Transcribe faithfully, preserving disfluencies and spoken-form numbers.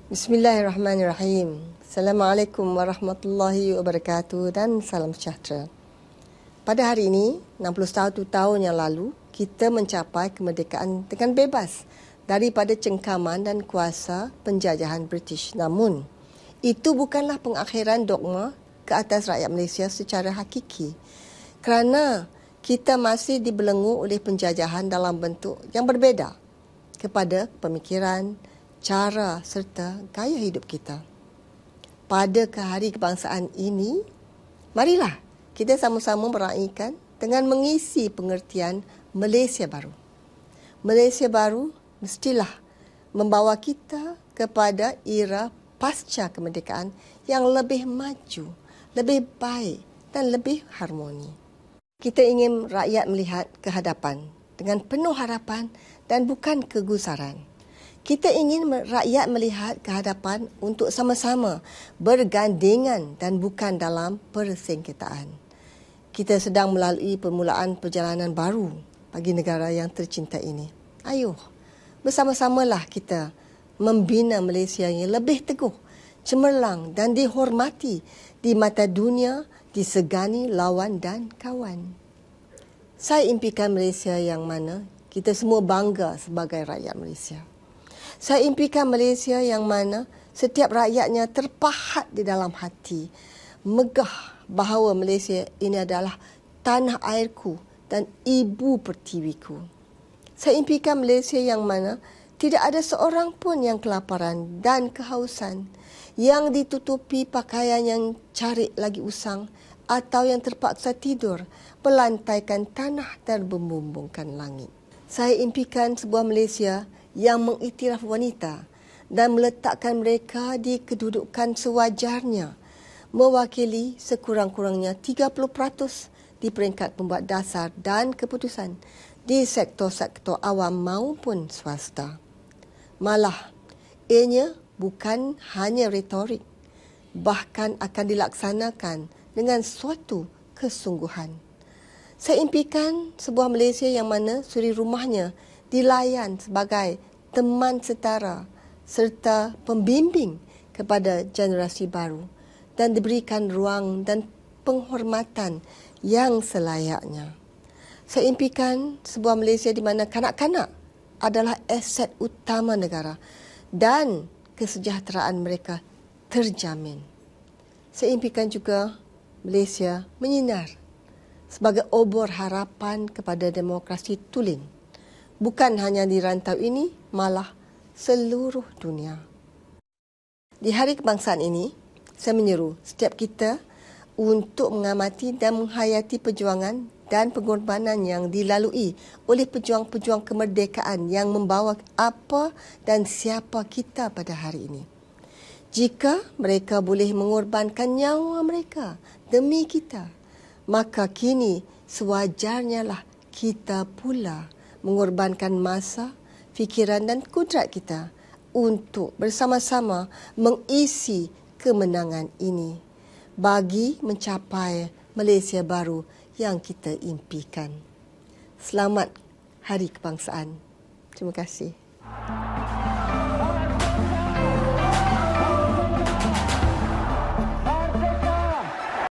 Bismillahirrahmanirrahim. Assalamualaikum warahmatullahi wabarakatuh dan salam sejahtera. Pada hari ini, enam puluh satu tahun yang lalu, kita mencapai kemerdekaan dengan bebas daripada cengkaman dan kuasa penjajahan British. Namun, itu bukanlah pengakhiran dogma ke atas rakyat Malaysia secara hakiki. Kerana kita masih dibelenggu oleh penjajahan dalam bentuk yang berbeza kepada pemikiran, cara serta gaya hidup kita. Pada Hari Kebangsaan ini, marilah kita sama-sama meraihkan dengan mengisi pengertian Malaysia baru. Malaysia baru mestilah membawa kita kepada era pasca kemerdekaan yang lebih maju, lebih baik dan lebih harmoni. Kita ingin rakyat melihat ke hadapan dengan penuh harapan dan bukan kegusaran. Kita ingin rakyat melihat ke hadapan untuk sama-sama bergandengan dan bukan dalam persengketaan. Kita sedang melalui permulaan perjalanan baru bagi negara yang tercinta ini. Ayuh, bersama-samalah kita membina Malaysia yang lebih teguh, cemerlang dan dihormati di mata dunia, disegani lawan dan kawan. Saya impikan Malaysia yang mana kita semua bangga sebagai rakyat Malaysia. Saya impikan Malaysia yang mana setiap rakyatnya terpahat di dalam hati, megah bahawa Malaysia ini adalah tanah airku dan ibu pertiwiku. Saya impikan Malaysia yang mana tidak ada seorang pun yang kelaparan dan kehausan, yang ditutupi pakaian yang carik lagi usang atau yang terpaksa tidur berlantaikan tanah dan membumbungkan langit. Saya impikan sebuah Malaysia yang mengiktiraf wanita dan meletakkan mereka di kedudukan sewajarnya, mewakili sekurang-kurangnya tiga puluh peratus di peringkat pembuat dasar dan keputusan di sektor-sektor awam maupun swasta. Malah, ianya bukan hanya retorik, bahkan akan dilaksanakan dengan suatu kesungguhan. Saya impikan sebuah Malaysia yang mana suri rumahnya dilayan sebagai teman setara serta pembimbing kepada generasi baru dan diberikan ruang dan penghormatan yang selayaknya. Saya impikan sebuah Malaysia di mana kanak-kanak adalah aset utama negara dan kesejahteraan mereka terjamin. Saya impikan juga Malaysia menyinar sebagai obor harapan kepada demokrasi tulen. Bukan hanya di rantau ini, malah seluruh dunia. Di Hari Kebangsaan ini, saya menyeru setiap kita untuk mengamati dan menghayati perjuangan dan pengorbanan yang dilalui oleh pejuang-pejuang kemerdekaan yang membawa apa dan siapa kita pada hari ini. Jika mereka boleh mengorbankan nyawa mereka demi kita, maka kini sewajarnya lah kita pula mengorbankan masa, fikiran dan kudrat kita untuk bersama-sama mengisi kemenangan ini bagi mencapai Malaysia baru yang kita impikan. Selamat Hari Kebangsaan. Terima kasih.